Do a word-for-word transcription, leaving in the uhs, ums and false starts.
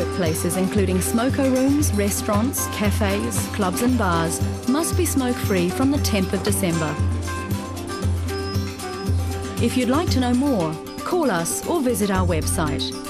workplaces including smoker rooms, restaurants, cafes, clubs and bars must be smoke-free from the tenth of December. If you'd like to know more, call us or visit our website.